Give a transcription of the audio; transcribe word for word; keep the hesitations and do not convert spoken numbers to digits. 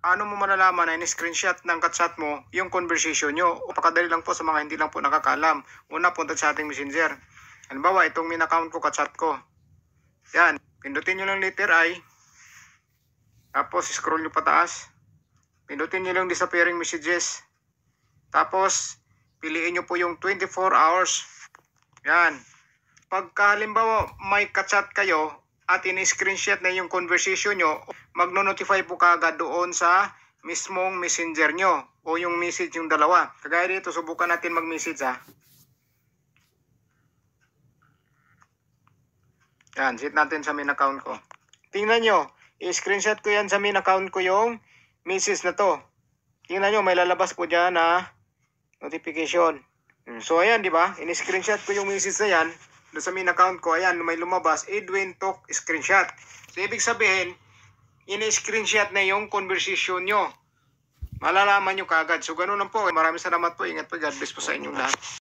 paano mo malalaman na in-screenshot ng chat mo yung conversation nyo? Pakadali lang po sa mga hindi lang po nakakalam. Una, punta sa ating messenger. Halimbawa, itong main account ko, ka-chat ko. Yan, pindutin nyo lang letter I. Tapos, scroll nyo pataas. Pindutin nyo lang disappearing messages. Tapos, piliin nyo po yung twenty-four hours. Yan. Pagka halimbawa may ka-chat kayo at in-screenshot na yung conversation nyo, magno-notify po kaagad doon sa mismong messenger nyo o yung message yung dalawa. Kagaya dito, subukan natin mag-message ha. Yan, set natin sa main account ko. Tingnan nyo, i-screenshot ko yan sa main account ko yung message na to. Tingnan nyo, may lalabas po dyan na notification. So ayan, di ba? In-screenshot ko yung message na yan doon sa main account ko. Ayan, may lumabas, Edwin Talk screenshot. So ibig sabihin, in-screenshot na yung conversation nyo. Malalaman nyo kagad. So ganun lang po. Maraming salamat po. Ingat po. God bless po sa inyong lahat.